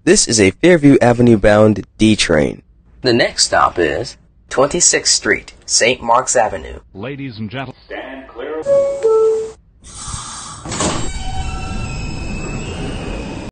This is a Fairview Avenue-bound D train. The next stop is 26th Street, St. Mark's Avenue. Ladies and gentlemen, stand clear.